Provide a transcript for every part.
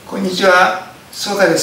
こんにちは、そうかです。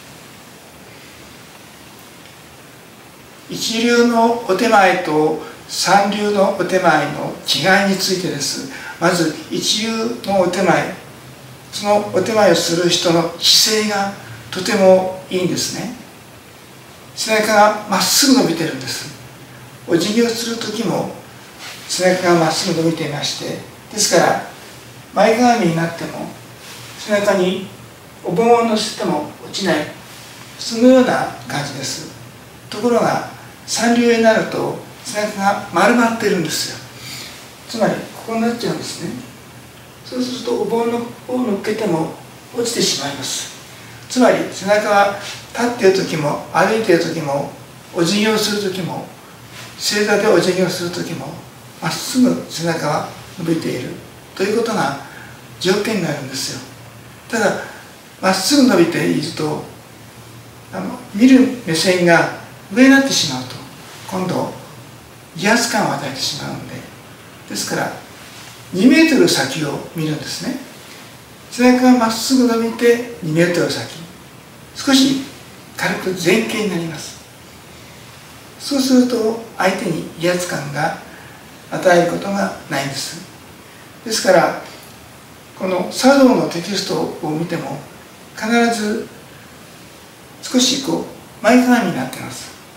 一流のお点前と三流のお点前の違いについてです。まず一流のお点前、そのお点前をする人の姿勢がとてもいいんですね。背中がまっすぐ伸びてるんです。お辞儀をする時も背中がまっすぐ伸びていまして、ですから前かがみになっても背中にお盆を乗せても落ちない、そのような感じです。ところが三流になると背中が丸まっているんですよ。つまりここになっちゃうんですね。そうするとお盆の方を乗っけても落ちてしまいます。つまり背中は立っている時も歩いている時もお辞儀をする時も正座でお辞儀をする時もまっすぐ背中は伸びているということが条件になるんですよ。ただまっすぐ伸びていると見る目線が上になってしまうと今度威圧感を与えてしまうので、ですから2メートル先を見るんですね。背中がまっすぐ伸びて2メートル先、少し軽く前傾になります。そうすると相手に威圧感が与えることがないんです。ですからこの茶道のテキストを見ても必ず少し前かがみになっています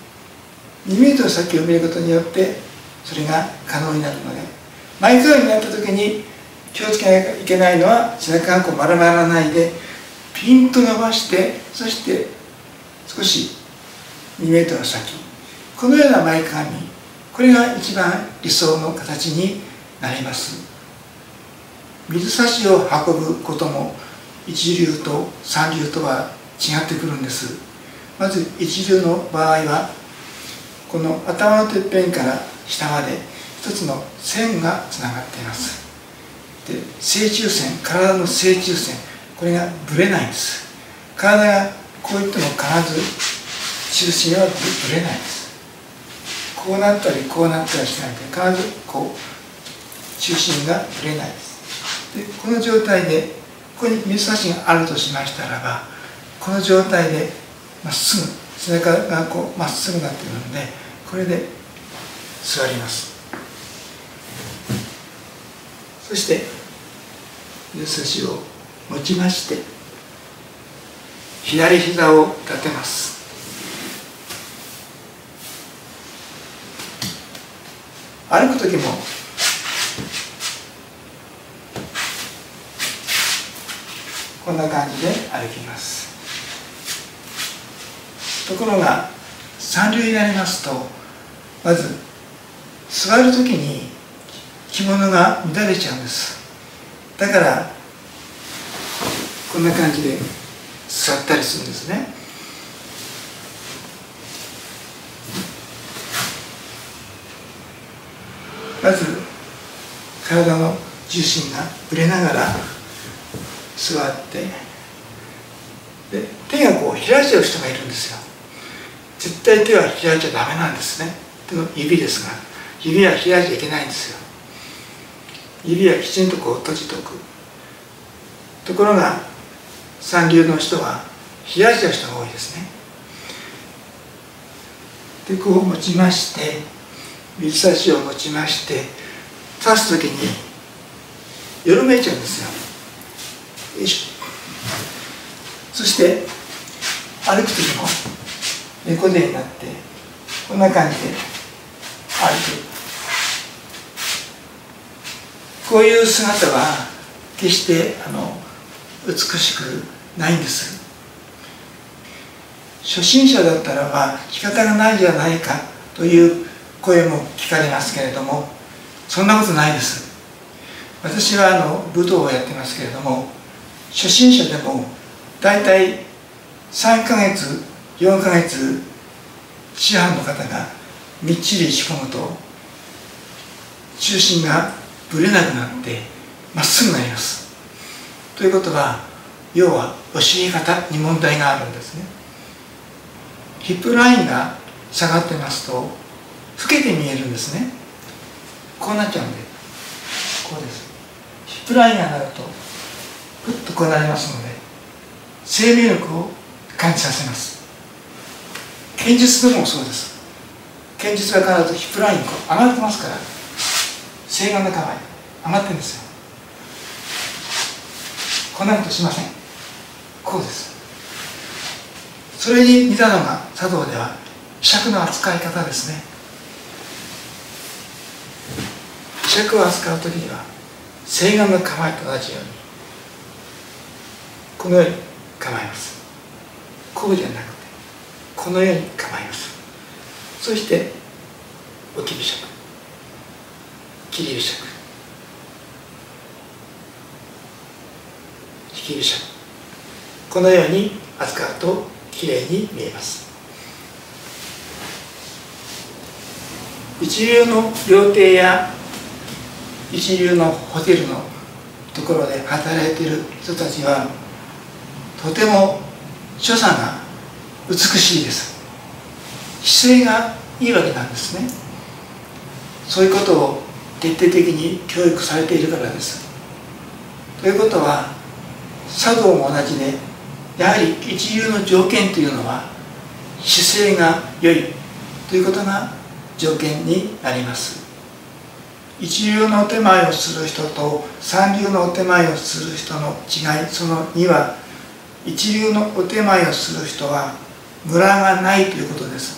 。2メートル先を見ることによってそれが可能になるので、前かがみになった時に気をつけなきゃいけないのは背中が丸まらないでピンと伸ばして、そして少し2メートル先、このような前かがみ、これが一番理想の形になります。水差しを運ぶことも一流と三流とは違ってくるんです。まず一流の場合はこの頭のてっぺんから下まで一つの線がつながっています。で、正中線、体の正中線、これがぶれないんです。体がこういっても必ず中心はぶれないんです。こうなったりこうなったりしないで必ず中心がぶれないです。で、この状態でここに水差しがあるとしましたらば、この状態でまっすぐ背中がまっすぐになっているので、これで座ります。そして水差しを持ちまして左膝を立てます。歩く時もこんな感じで歩きます。ところが三流になりますと、まず座る時に着物が乱れちゃうんです。だからこんな感じで座ったりするんですね。まず体の重心がぶれながら座って、で手が開いちゃう人がいるんですよ。絶対手は開いちゃダメなんですね。手の指ですが、指は開いちゃいけないんですよ。指はきちんと閉じておく。ところが三流の人は開いちゃう人が多いですね。で持ちまして、水差しを持ちまして刺す時に緩めちゃうんですよ。よいしょ。そして歩く時も猫背になってこんな感じで歩く。こういう姿は決して美しくないんです。初心者だったらば仕方がないじゃないかという声も聞かれますけれども、そんなことないです。私は武道をやってますけれども、初心者でもだいたい3ヶ月4ヶ月師範の方がみっちり仕込むと中心がぶれなくなってまっすぐになります。ということは、要は教え方に問題があるんですね。ヒップラインが下がってますと老けて見えるんですね。こうなっちゃうんで、こうです。ヒップラインが上がるとグッとこうなりますので、 生命力を感じさせます。剣術でもそうです。剣術は必ずヒップラインが上がってますから、正眼の構え上がってるんですよ。こんなことしません。こうです。それに似たのが茶道では柄杓の扱い方ですね。柄杓を扱う時には正眼の構えと同じようにこのように構えます。こうじゃなくてこのように構えます。そして置き飛車、切り飛車、引き飛車、このように扱うときれいに見えます。一流の料亭や一流のホテルのところで働いている人たちはとても所作が美しいです。姿勢がいいわけなんですね。そういうことを徹底的に教育されているからです。ということは茶道も同じで、やはり一流の条件というのは姿勢が良いということが条件になります。一流のお点前をする人と三流のお点前をする人の違い、その2は、一流のお点前をする人はムラがないということです。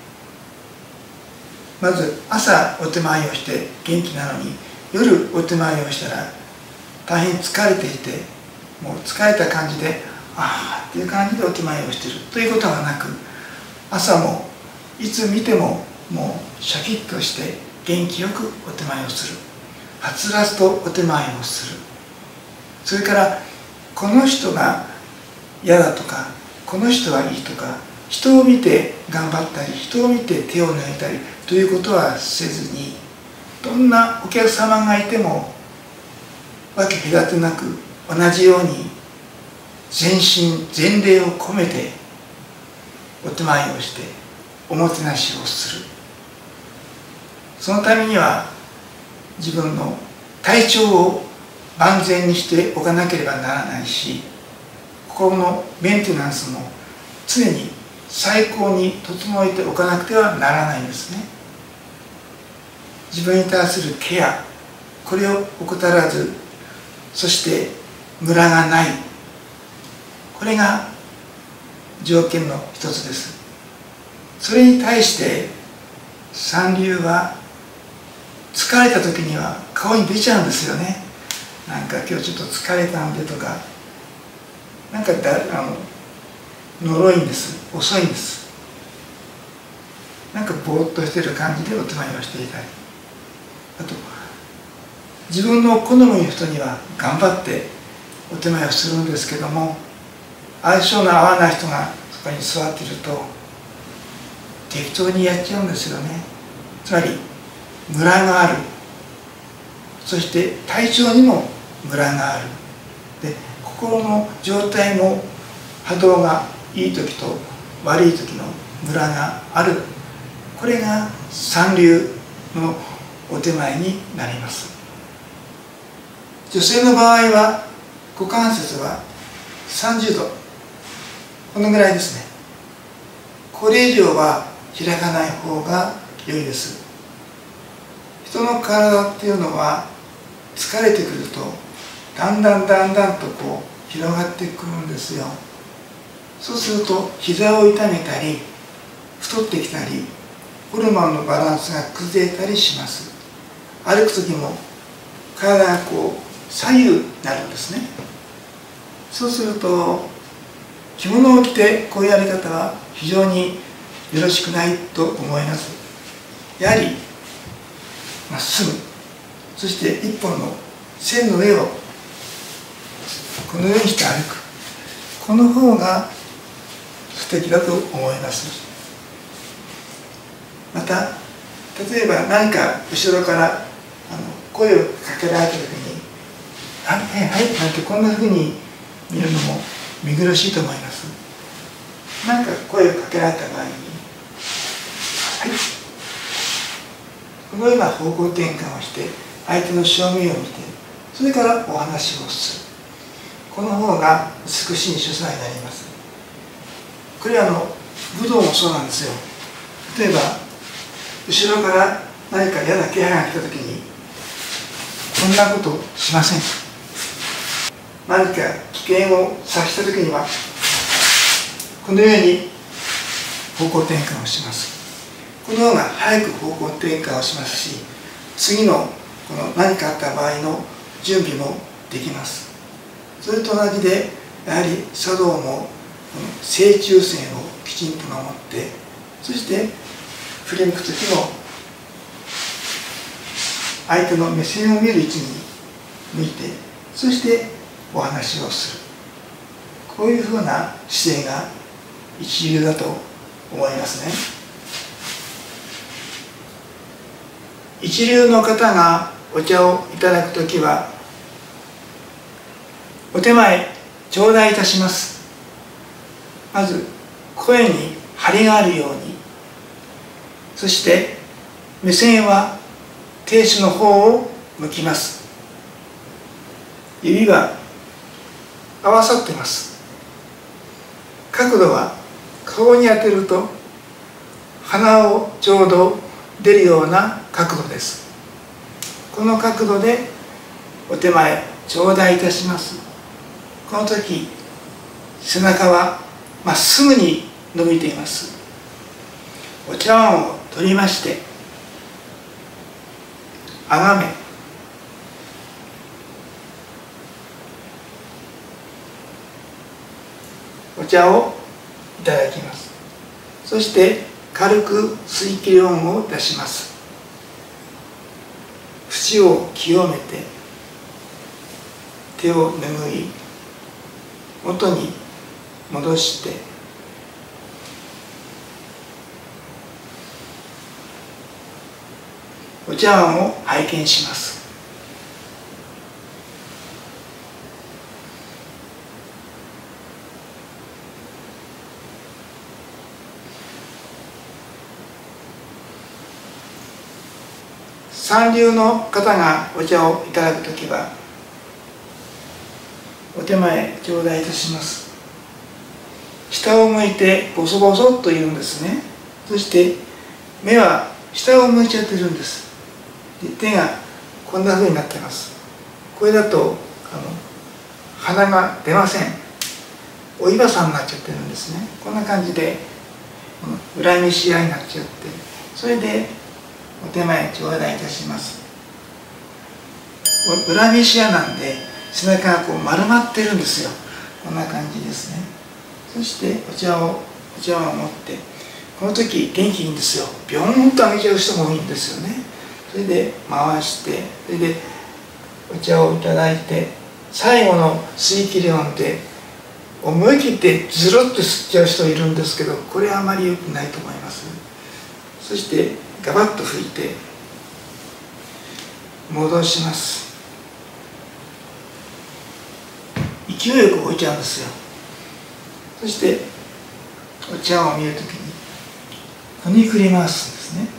まず朝お手前をして元気なのに、夜お手前をしたら大変疲れていて、もう疲れた感じでああっていう感じでお手前をしているということがなく、朝もいつ見てももうシャキッとして元気よくお手前をする、はつらつとお手前をする。それからこの人が嫌だとかこの人はいいとか、人を見て頑張ったり人を見て手を抜いたりということはせずに、どんなお客様がいても分け隔てなく同じように全身全霊を込めてお手前をしておもてなしをする。そのためには自分の体調を万全にしておかなければならないし、心のメンテナンスも常に最高に整えておかなくてはならないんですね。自分に対するケア、これを怠らず、そしてムラがない、これが条件の一つです。それに対して三流は疲れた時には顔に出ちゃうんですよね。なんか今日ちょっと疲れたんでとか、なんか呪いんです。遅いんです。なんかぼーっとしてる感じでお手前をしていたり、あと自分の好みの人には頑張ってお手前をするんですけども、相性の合わない人がそこに座っていると適当にやっちゃうんですよね。つまりムラがある。そして体調にもムラがある。で、心の状態も波動がいい時と悪い時のムラがある。これが三流のお手前になります。女性の場合は股関節は30度、このぐらいですね。これ以上は開かない方が良いです。人の体っていうのは疲れてくるとだんだんとこう広がってくるんですよ。そうすると膝を痛めたり太ってきたり、ホルモンのバランスが崩れたりします。歩く時も体がこう左右になるんですね。そうすると着物を着てこういうやり方は非常によろしくないと思います。やはりまっすぐ、そして一本の線の上をこのようにして歩く、この方が素敵だと思います。また例えば何か後ろから声をかけられた時に「はいはいはい」なんてこんなふうに見るのも見苦しいと思います。何か声をかけられた場合に「はい」、このような方向転換をして相手の正面を見て、それからお話をする。 この方が美しい所作になります。これは武道もそうなんですよ。例えば後ろから何か嫌な気配が来た時にこんなことしません。何か危険を察した時にはこのように方向転換をします。この方が早く方向転換をしますし、次のこの何かあった場合の準備もできます。それと同じで、やはり茶道も正中線をきちんと守って、そして振り向く時も相手の目線を見る位置に向いて、そしてお話をする、こういうふうな姿勢が一流だと思いますね。一流の方がお茶をいただくときは、お手前頂戴いたします。まず声に張りがあるように、そして目線は亭主の方を向きます。指は合わさっています。角度は顔に当てると鼻をちょうど出るような角度です。この角度でお手前頂戴いたします。この時背中はまっすぐに伸びています。お茶碗を取りましてあがめ、お茶をいただきます。そして軽く吸い切り音を出します。節を清めて手を拭い元に戻してお茶碗を拝見します。三流の方がお茶をいただくときは、お手前頂戴いたします。下を向いてボソボソっと言うんですね。そして目は下を向いちゃってるんです。で手がこんな風になってます。これだと鼻が出ません。お岩さんになっちゃってるんですね。こんな感じで裏飯屋になっちゃって、それでお手前頂戴いたします。裏飯屋なんで背中がこう丸まってるんですよ。こんな感じですね。そしてお茶碗を持って、この時元気いいんですよ。ビョーンと上げちゃう人もいいんですよね。それで回して、それでお茶をいただいて、最後の吸い切り音で思い切ってズルッと吸っちゃう人いるんですけど、これはあまり良くないと思います。そしてガバッと拭いて戻します。勢いよく置いちゃうんですよ。そしてお茶碗を見るときにこねくり回すんですね。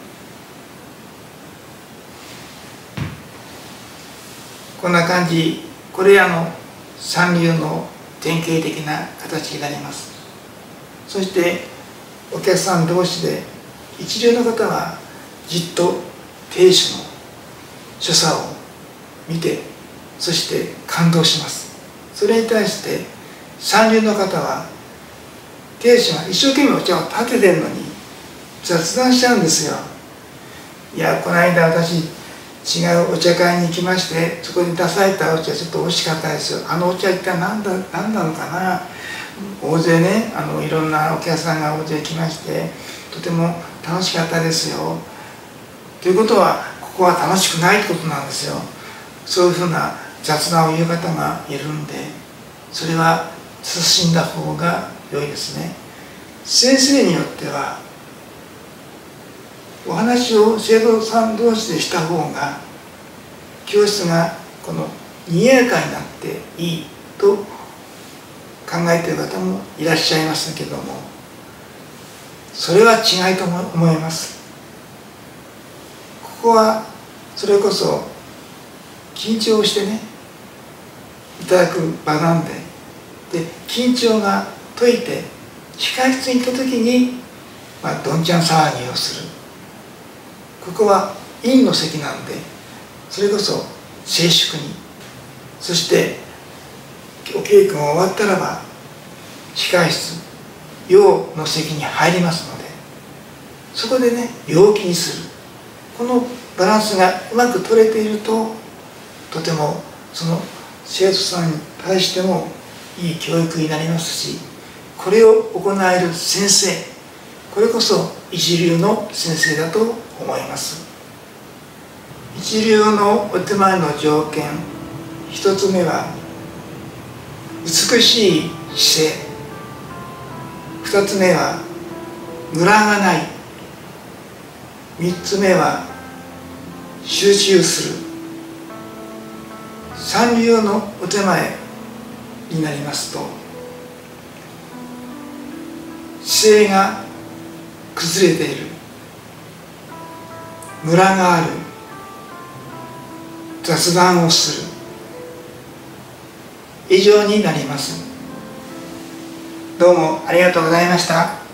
こんな感じ。これ三流の典型的な形になります。そしてお客さん同士で一流の方はじっと亭主の所作を見て、そして感動します。それに対して三流の方は亭主が一生懸命お茶を立ててるのに雑談しちゃうんですよ。いや、この間私違うお茶会に行きまして、そこに出されたお茶ちょっと美味しかったですよ。あのお茶一体何なのかな。大勢ね、いろんなお客さんが大勢来まして、とても楽しかったですよ。ということはここは楽しくないってことなんですよ。そういうふうな雑談を言う方がいるんで、それは慎んだ方が良いですね。先生によってはお話を生徒さん同士でした方が教室が賑やかになっていいと考えている方もいらっしゃいますけども、それは違いと思います。ここはそれこそ緊張してね、 いただく場なんで、緊張が解いて控室に行った時に、どんちゃん騒ぎをする。ここは陰の席なんで、それこそ静粛に、そしてお稽古が終わったらば控室陽の席に入りますので、そこでね陽気にする。このバランスがうまく取れていると、とてもその生徒さんに対してもいい教育になりますし、これを行える先生、これこそ一流の先生だと思います。一流のお点前の条件、一つ目は美しい姿勢、二つ目はムラがない、三つ目は集中する。三流のお点前になりますと、姿勢が崩れている、ムラがある、雑談をする、以上になります。どうもありがとうございました。